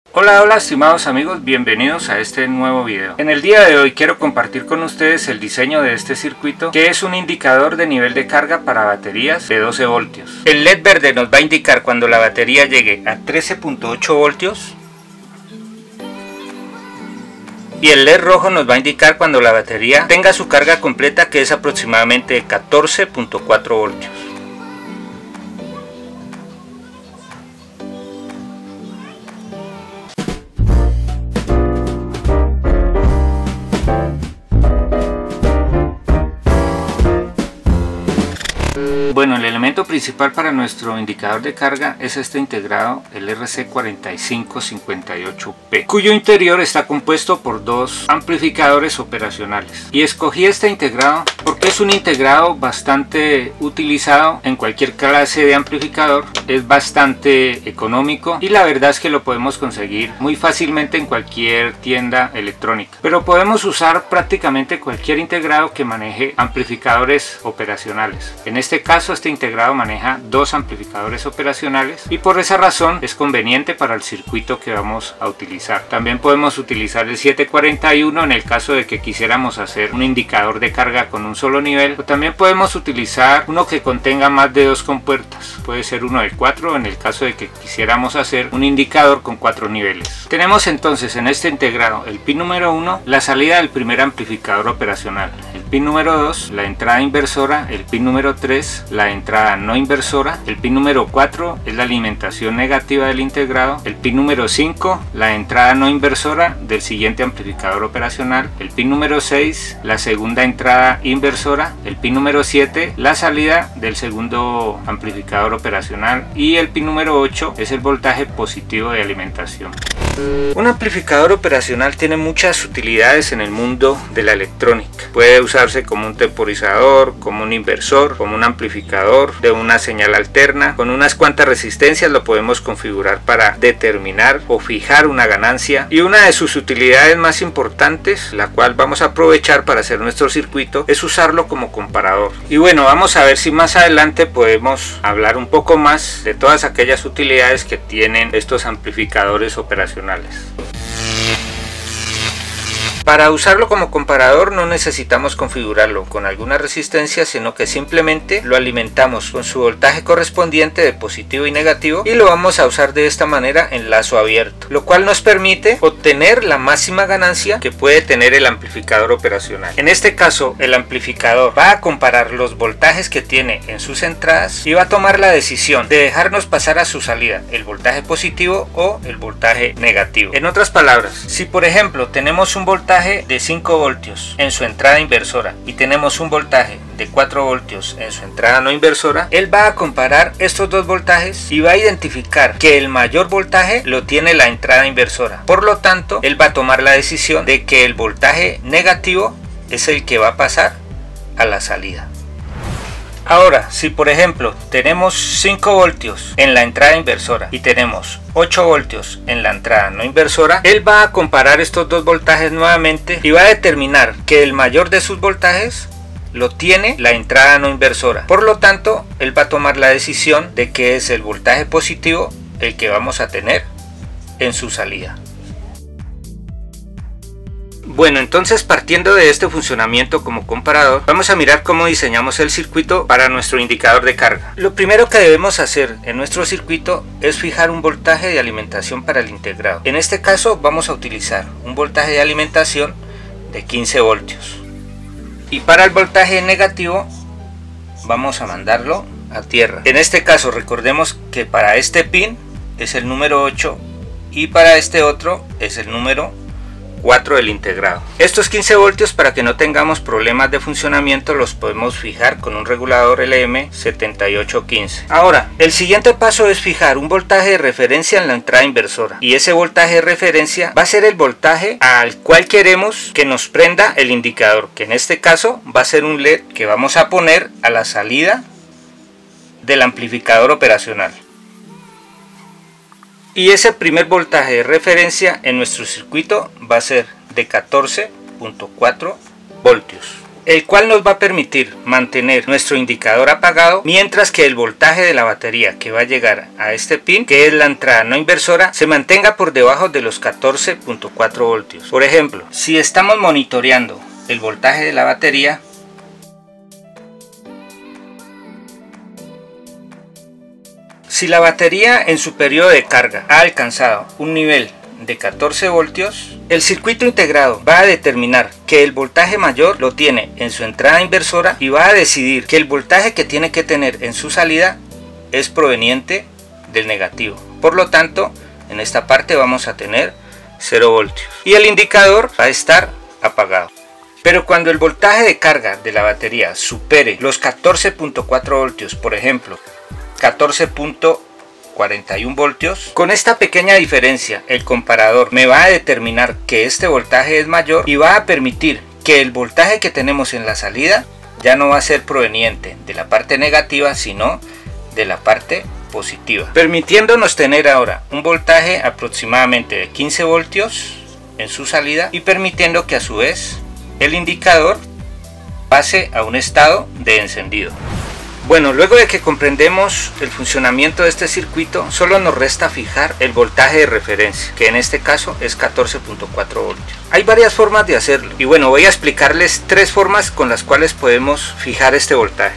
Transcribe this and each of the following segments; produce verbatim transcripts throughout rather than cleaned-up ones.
Hola, hola estimados amigos, bienvenidos a este nuevo video. En el día de hoy quiero compartir con ustedes el diseño de este circuito, que es un indicador de nivel de carga para baterías de doce voltios. El L E D verde nos va a indicar cuando la batería llegue a trece punto ocho voltios y el L E D rojo nos va a indicar cuando la batería tenga su carga completa, que es aproximadamente catorce punto cuatro voltios. Bueno, el elemento principal para nuestro indicador de carga es este integrado, el R C cuatro cinco cinco ocho P, cuyo interior está compuesto por dos amplificadores operacionales. Y escogí este integrado porque es un integrado bastante utilizado en cualquier clase de amplificador, es bastante económico y la verdad es que lo podemos conseguir muy fácilmente en cualquier tienda electrónica. Pero podemos usar prácticamente cualquier integrado que maneje amplificadores operacionales. En este caso, este integrado maneja dos amplificadores operacionales y por esa razón es conveniente para el circuito que vamos a utilizar. También podemos utilizar el siete cuarenta y uno en el caso de que quisiéramos hacer un indicador de carga con un solo nivel, o también podemos utilizar uno que contenga más de dos compuertas. Puede ser uno de cuatro en el caso de que quisiéramos hacer un indicador con cuatro niveles. Tenemos entonces en este integrado el pin número uno, la salida del primer amplificador operacional, el pin número dos, la entrada inversora, el pin número tres, la entrada no inversora, el pin número cuatro es la alimentación negativa del integrado, el pin número cinco, la entrada no inversora del siguiente amplificador operacional, el pin número seis, la segunda entrada inversora, el pin número siete, la salida del segundo amplificador operacional, y el pin número ocho es el voltaje positivo de alimentación. Un amplificador operacional tiene muchas utilidades en el mundo de la electrónica. Puede usarse como un temporizador, como un inversor, como un amplificador de una señal alterna. Con unas cuantas resistencias lo podemos configurar para determinar o fijar una ganancia, y una de sus utilidades más importantes, la cual vamos a aprovechar para hacer nuestro circuito, es usarlo como comparador. Y bueno, vamos a ver si más adelante podemos hablar un poco más de todas aquellas utilidades que tienen estos amplificadores operacionales. Para usarlo como comparador no necesitamos configurarlo con alguna resistencia, sino que simplemente lo alimentamos con su voltaje correspondiente de positivo y negativo, y lo vamos a usar de esta manera en lazo abierto, lo cual nos permite obtener la máxima ganancia que puede tener el amplificador operacional. En este caso, el amplificador va a comparar los voltajes que tiene en sus entradas y va a tomar la decisión de dejarnos pasar a su salida el voltaje positivo o el voltaje negativo. En otras palabras, si por ejemplo tenemos un voltaje de cinco voltios en su entrada inversora y tenemos un voltaje de cuatro voltios en su entrada no inversora, él va a comparar estos dos voltajes y va a identificar que el mayor voltaje lo tiene la entrada inversora. Por lo tanto, él va a tomar la decisión de que el voltaje negativo es el que va a pasar a la salida. Ahora, si por ejemplo tenemos cinco voltios en la entrada inversora y tenemos ocho voltios en la entrada no inversora, él va a comparar estos dos voltajes nuevamente y va a determinar que el mayor de sus voltajes lo tiene la entrada no inversora. Por lo tanto, él va a tomar la decisión de que es el voltaje positivo el que vamos a tener en su salida. Bueno, entonces partiendo de este funcionamiento como comparador, vamos a mirar cómo diseñamos el circuito para nuestro indicador de carga. Lo primero que debemos hacer en nuestro circuito es fijar un voltaje de alimentación para el integrado. En este caso vamos a utilizar un voltaje de alimentación de quince voltios. Y para el voltaje negativo vamos a mandarlo a tierra. En este caso recordemos que para este pin es el número ocho y para este otro es el número cuatro del integrado. Estos quince voltios, para que no tengamos problemas de funcionamiento, los podemos fijar con un regulador L M setenta y ocho quince. Ahora, el siguiente paso es fijar un voltaje de referencia en la entrada inversora, y ese voltaje de referencia va a ser el voltaje al cual queremos que nos prenda el indicador, que en este caso va a ser un L E D que vamos a poner a la salida del amplificador operacional. Y ese primer voltaje de referencia en nuestro circuito va a ser de catorce punto cuatro voltios. el cual nos va a permitir mantener nuestro indicador apagado, mientras que el voltaje de la batería que va a llegar a este pin, que es la entrada no inversora, se mantenga por debajo de los catorce punto cuatro voltios. Por ejemplo, si estamos monitoreando el voltaje de la batería, si la batería en su periodo de carga ha alcanzado un nivel de catorce voltios, el circuito integrado va a determinar que el voltaje mayor lo tiene en su entrada inversora y va a decidir que el voltaje que tiene que tener en su salida es proveniente del negativo. Por lo tanto, en esta parte vamos a tener cero voltios y el indicador va a estar apagado. Pero cuando el voltaje de carga de la batería supere los catorce punto cuatro voltios, por ejemplo catorce punto cuarenta y uno voltios, con esta pequeña diferencia el comparador me va a determinar que este voltaje es mayor y va a permitir que el voltaje que tenemos en la salida ya no va a ser proveniente de la parte negativa, sino de la parte positiva, permitiéndonos tener ahora un voltaje aproximadamente de quince voltios en su salida y permitiendo que a su vez el indicador pase a un estado de encendido. Bueno, luego de que comprendemos el funcionamiento de este circuito, solo nos resta fijar el voltaje de referencia, que en este caso es catorce punto cuatro voltios. Hay varias formas de hacerlo y bueno, voy a explicarles tres formas con las cuales podemos fijar este voltaje.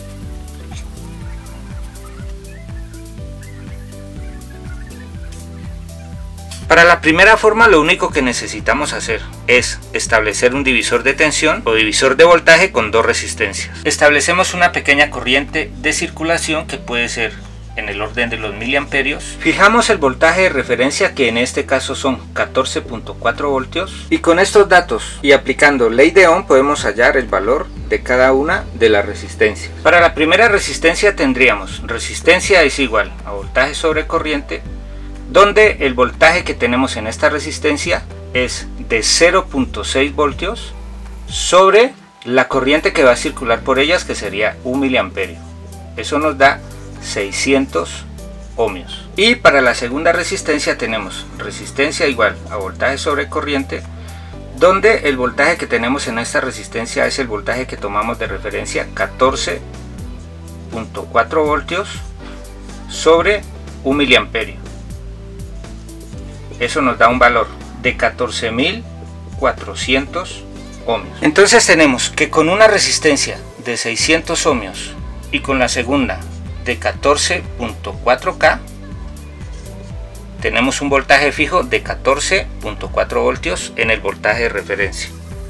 Para la primera forma, lo único que necesitamos hacer es establecer un divisor de tensión o divisor de voltaje con dos resistencias. Establecemos una pequeña corriente de circulación que puede ser en el orden de los miliamperios. Fijamos el voltaje de referencia, que en este caso son catorce punto cuatro voltios, y con estos datos y aplicando ley de Ohm podemos hallar el valor de cada una de las resistencias. Para la primera resistencia tendríamos resistencia es igual a voltaje sobre corriente, donde el voltaje que tenemos en esta resistencia es de cero punto seis voltios sobre la corriente que va a circular por ellas, que sería un miliamperio. Eso nos da seiscientos ohmios. Y para la segunda resistencia tenemos resistencia igual a voltaje sobre corriente, donde el voltaje que tenemos en esta resistencia es el voltaje que tomamos de referencia, catorce punto cuatro voltios sobre un miliamperio. Eso nos da un valor de catorce mil cuatrocientos ohmios. Entonces tenemos que con una resistencia de seiscientos ohmios y con la segunda de catorce punto cuatro K tenemos un voltaje fijo de catorce punto cuatro voltios en el voltaje de referencia.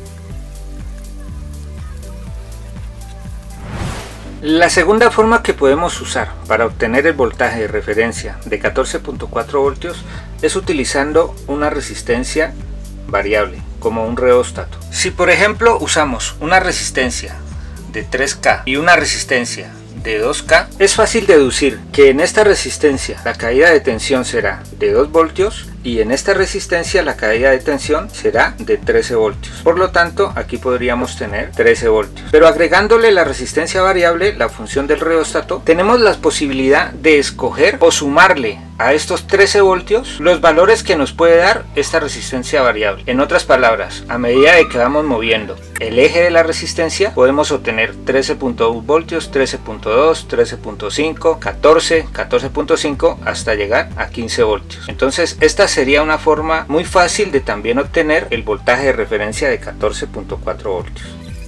La segunda forma que podemos usar para obtener el voltaje de referencia de catorce punto cuatro voltios es utilizando una resistencia variable como un reóstato. Si por ejemplo usamos una resistencia de tres K y una resistencia de dos K, es fácil deducir que en esta resistencia la caída de tensión será de dos voltios y en esta resistencia la caída de tensión será de trece voltios. Por lo tanto, aquí podríamos tener trece voltios. Pero agregándole la resistencia variable, la función del reóstato, tenemos la posibilidad de escoger o sumarle a estos trece voltios los valores que nos puede dar esta resistencia variable. En otras palabras, a medida de que vamos moviendo el eje de la resistencia, podemos obtener trece punto uno voltios, trece punto dos, trece punto cinco, catorce, catorce punto cinco, hasta llegar a quince voltios. Entonces esta sería una forma muy fácil de también obtener el voltaje de referencia de catorce punto cuatro voltios.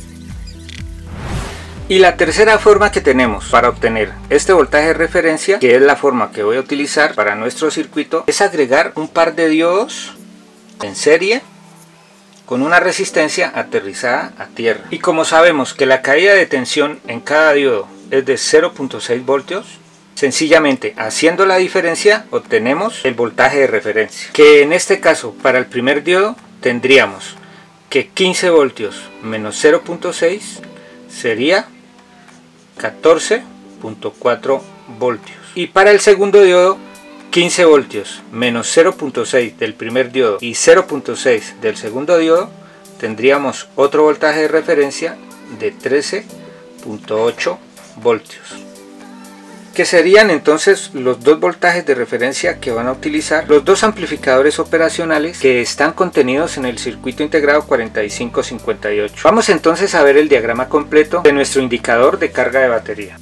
Y la tercera forma que tenemos para obtener este voltaje de referencia, que es la forma que voy a utilizar para nuestro circuito, es agregar un par de diodos en serie con una resistencia aterrizada a tierra. Y como sabemos que la caída de tensión en cada diodo es de cero punto seis voltios, sencillamente haciendo la diferencia obtenemos el voltaje de referencia, que en este caso para el primer diodo tendríamos que quince voltios menos cero punto seis sería catorce punto cuatro voltios, y para el segundo diodo quince voltios menos cero punto seis del primer diodo y cero punto seis del segundo diodo tendríamos otro voltaje de referencia de trece punto ocho voltios. que serían entonces los dos voltajes de referencia que van a utilizar los dos amplificadores operacionales que están contenidos en el circuito integrado cuarenta y cinco cincuenta y ocho. Vamos entonces a ver el diagrama completo de nuestro indicador de carga de batería.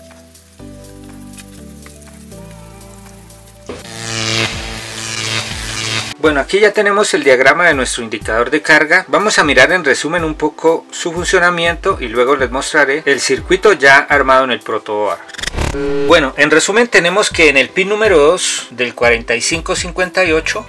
Bueno, aquí ya tenemos el diagrama de nuestro indicador de carga. Vamos a mirar en resumen un poco su funcionamiento y luego les mostraré el circuito ya armado en el protoboard. Bueno, en resumen tenemos que en el pin número dos del cuarenta y cinco cincuenta y ocho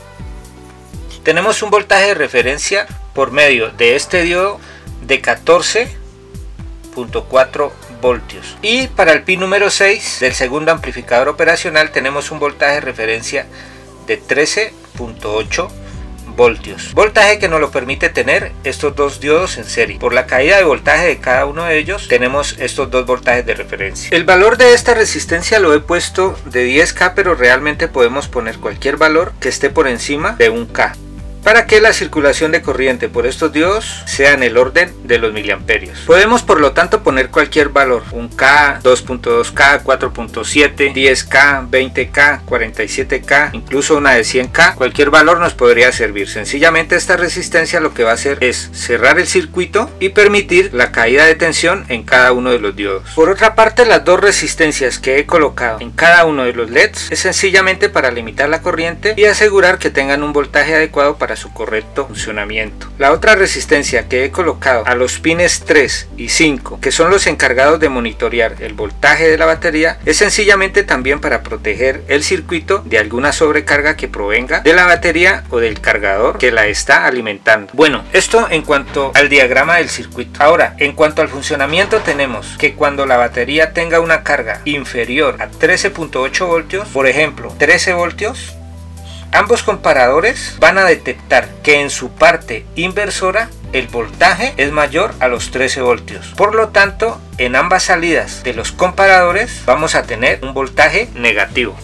tenemos un voltaje de referencia por medio de este diodo de catorce punto cuatro voltios, y para el pin número seis del segundo amplificador operacional tenemos un voltaje de referencia de trece punto ocho voltios, voltaje que nos lo permite tener estos dos diodos en serie. Por la caída de voltaje de cada uno de ellos tenemos estos dos voltajes de referencia. El valor de esta resistencia lo he puesto de diez K, pero realmente podemos poner cualquier valor que esté por encima de un K, para que la circulación de corriente por estos diodos sea en el orden de los miliamperios. Podemos por lo tanto poner cualquier valor, un K, dos punto dos K, cuatro punto siete, diez K, veinte K, cuarenta y siete K, incluso una de cien K. Cualquier valor nos podría servir. Sencillamente esta resistencia lo que va a hacer es cerrar el circuito y permitir la caída de tensión en cada uno de los diodos. Por otra parte, las dos resistencias que he colocado en cada uno de los L E Ds es sencillamente para limitar la corriente y asegurar que tengan un voltaje adecuado para su correcto funcionamiento. La otra resistencia que he colocado a los pines tres y cinco, que son los encargados de monitorear el voltaje de la batería, es sencillamente también para proteger el circuito de alguna sobrecarga que provenga de la batería o del cargador que la está alimentando. Bueno, esto en cuanto al diagrama del circuito. Ahora, en cuanto al funcionamiento, tenemos que cuando la batería tenga una carga inferior a trece punto ocho voltios, por ejemplo trece voltios, ambos comparadores van a detectar que en su parte inversora el voltaje es mayor a los trece voltios. Por lo tanto, en ambas salidas de los comparadores vamos a tener un voltaje negativo.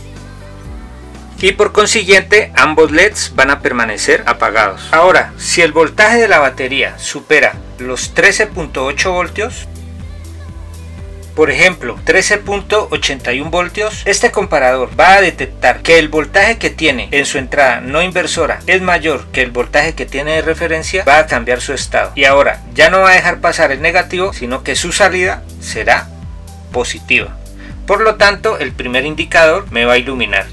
Y por consiguiente ambos L E Ds van a permanecer apagados. Ahora, si el voltaje de la batería supera los trece punto ocho voltios, por ejemplo trece punto ochenta y uno voltios, este comparador va a detectar que el voltaje que tiene en su entrada no inversora es mayor que el voltaje que tiene de referencia, va a cambiar su estado y ahora ya no va a dejar pasar el negativo, sino que su salida será positiva. Por lo tanto, el primer indicador me va a iluminar,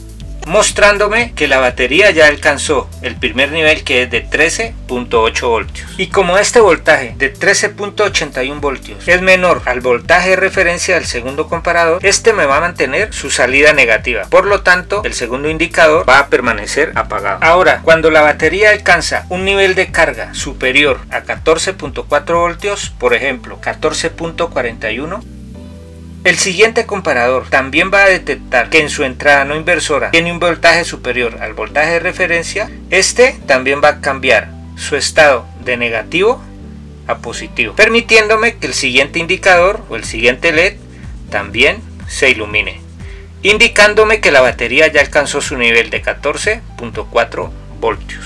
mostrándome que la batería ya alcanzó el primer nivel, que es de trece punto ocho voltios. Y como este voltaje de trece punto ochenta y uno voltios es menor al voltaje de referencia del segundo comparador, este me va a mantener su salida negativa. Por lo tanto, el segundo indicador va a permanecer apagado. Ahora, cuando la batería alcanza un nivel de carga superior a catorce punto cuatro voltios, por ejemplo catorce punto cuarenta y uno, el siguiente comparador también va a detectar que en su entrada no inversora tiene un voltaje superior al voltaje de referencia. Este también va a cambiar su estado de negativo a positivo, permitiéndome que el siguiente indicador o el siguiente L E D también se ilumine, indicándome que la batería ya alcanzó su nivel de catorce punto cuatro voltios.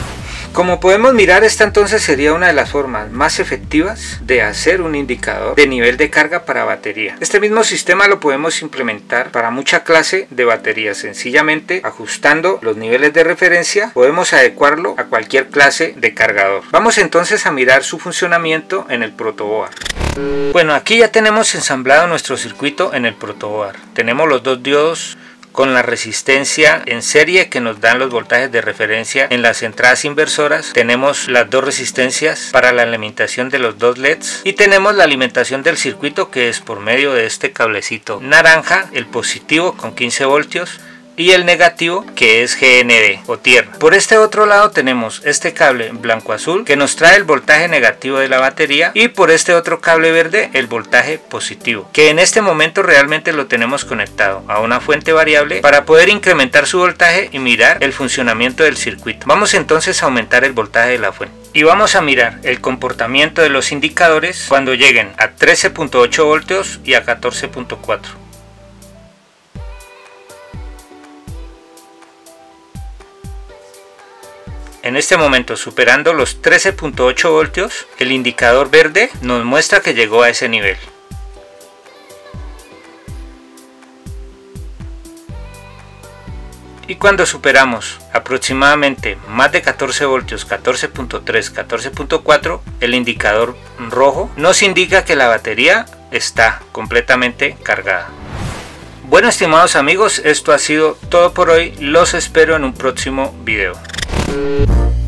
Como podemos mirar, esta entonces sería una de las formas más efectivas de hacer un indicador de nivel de carga para batería. Este mismo sistema lo podemos implementar para mucha clase de baterías. Sencillamente ajustando los niveles de referencia podemos adecuarlo a cualquier clase de cargador. Vamos entonces a mirar su funcionamiento en el protoboard. Bueno, aquí ya tenemos ensamblado nuestro circuito en el protoboard. Tenemos los dos diodos con la resistencia en serie que nos dan los voltajes de referencia en las entradas inversoras. Tenemos las dos resistencias para la alimentación de los dos L E Ds y tenemos la alimentación del circuito, que es por medio de este cablecito naranja, el positivo con quince voltios y el negativo, que es G N D o tierra. Por este otro lado tenemos este cable blanco azul que nos trae el voltaje negativo de la batería, y por este otro cable verde el voltaje positivo, que en este momento realmente lo tenemos conectado a una fuente variable para poder incrementar su voltaje y mirar el funcionamiento del circuito. Vamos entonces a aumentar el voltaje de la fuente y vamos a mirar el comportamiento de los indicadores cuando lleguen a trece punto ocho voltios y a catorce punto cuatro. En este momento, superando los trece punto ocho voltios, el indicador verde nos muestra que llegó a ese nivel. cuando superamos aproximadamente más de catorce voltios, catorce punto tres, catorce punto cuatro, el indicador rojo nos indica que la batería está completamente cargada. Bueno, estimados amigos, esto ha sido todo por hoy. Los espero en un próximo video.